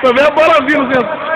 Só vê a bola vindo dentro.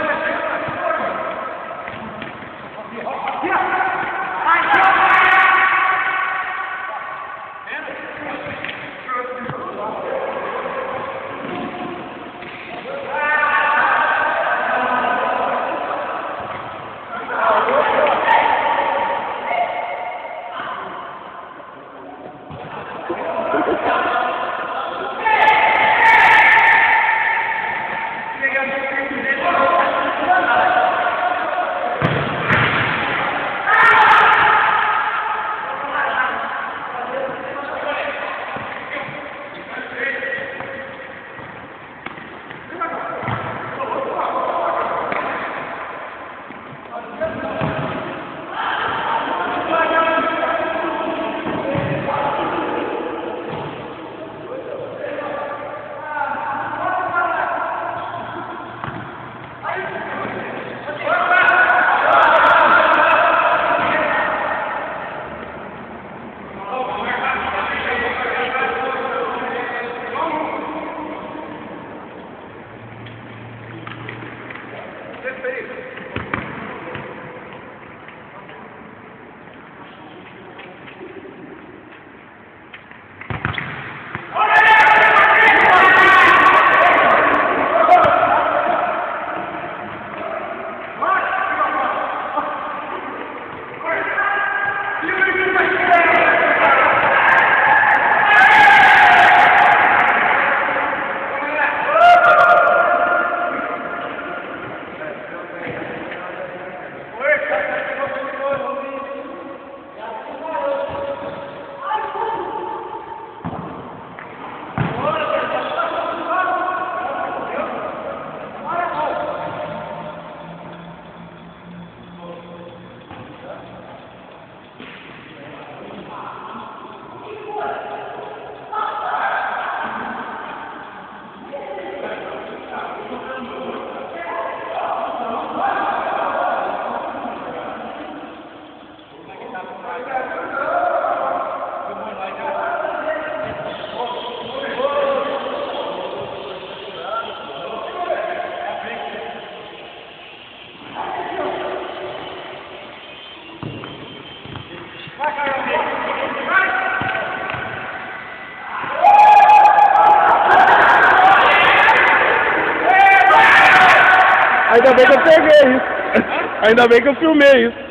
Ainda bem que eu peguei isso. Ainda bem que eu filmei isso.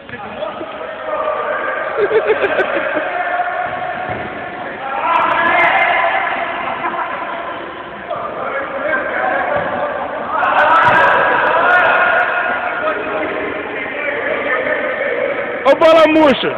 Ô bola murcha!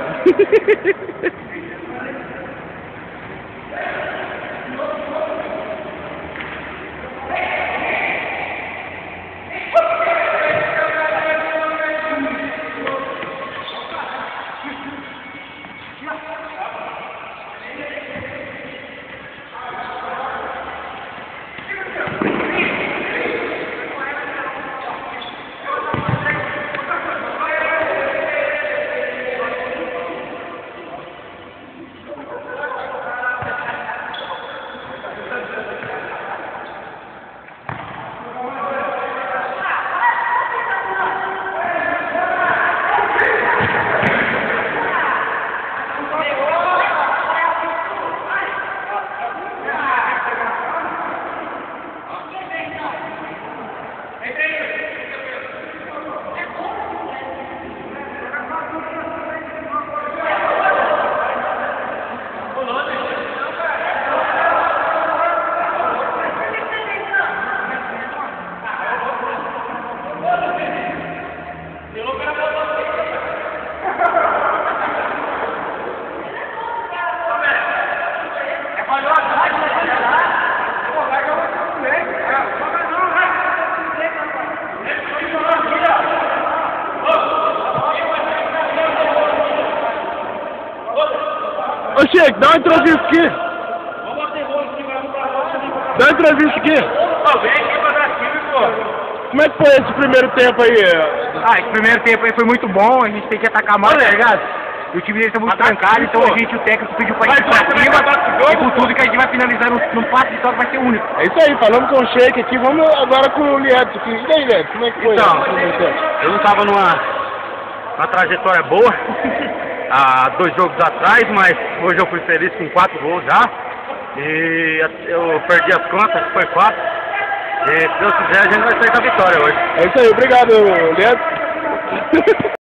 Ô Chico, dá uma entrevista aqui. Vamos bater rolo aqui, vamos pra roça. Dá uma entrevista aqui. Ó, vem aqui pra dar time, pô. Como é que foi esse primeiro tempo aí? Ah, esse primeiro tempo aí foi muito bom, a gente tem que atacar mais, tá ligado? E o time dele tá muito trancado, então a gente, o técnico pediu pra ir pra cima, e com tudo que a gente vai finalizar num passe de toque vai ser único. É isso aí, falamos com o Sheik aqui, vamos agora com o Liedson aqui. E aí, Liedson, como é que foi? Então, eu não tava numa trajetória boa há 2 jogos atrás, mas hoje eu fui feliz com 4 gols já. E eu perdi as contas, foi 4. E se Deus quiser a gente vai sair com a vitória hoje. É isso aí, obrigado, Liedson.